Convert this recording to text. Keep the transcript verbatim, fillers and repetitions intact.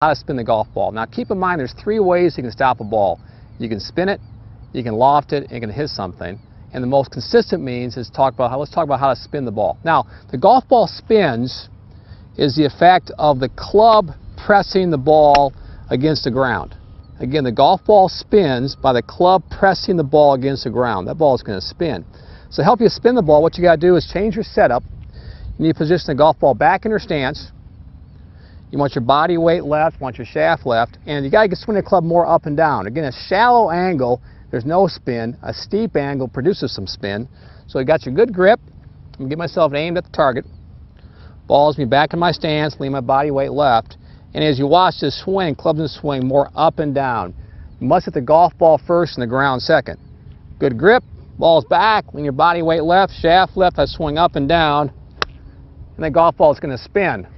how to spin the golf ball. Now keep in mind there's three ways you can stop a ball. You can spin it, you can loft it, and you can hit something. And the most consistent means is talk about how, let's talk about how to spin the ball. Now, the golf ball spins is the effect of the club pressing the ball against the ground. Again, the golf ball spins by the club pressing the ball against the ground. That ball is going to spin. So to help you spin the ball, what you got to do is change your setup. You need to position the golf ball back in your stance. You want your body weight left, you want your shaft left, and you got to swing the club more up and down. Again, a shallow angle, there's no spin. A steep angle produces some spin. So you got your good grip. I'm going to get myself aimed at the target. Ball's me back in my stance, lean my body weight left. And as you watch this swing, club's going to swing more up and down. You must hit the golf ball first and the ground second. Good grip, ball's back, lean your body weight left, shaft left, I swing up and down, and the golf ball's going to spin.